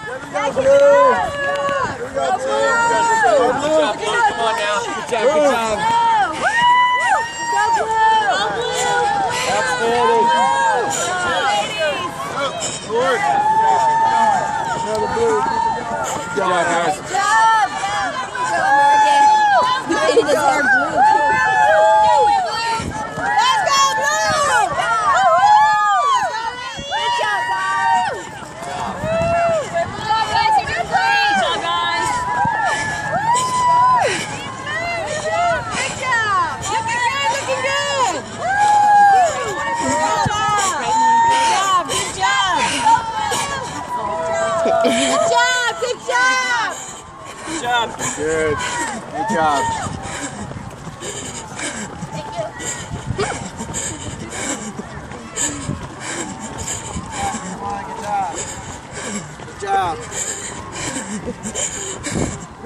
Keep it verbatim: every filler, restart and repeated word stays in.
There we go, Blue. Here we go, Blue. Go, Blue. Come on now. Good job, good job. Go, Blue. Go, Blue. Outstanding. Lord. Another Blue. Good job, guys. Good job. Go, Morgan. You painted his hair blue, too. Let's go, Blue. Good job, guys. Good job, guys. You're doing great. Good job, guys. Good job. Good job. Looking good. Looking good. Good job. Good job. Good job. Good job. Good job. Good job. Good. Good job. Good job. Good job.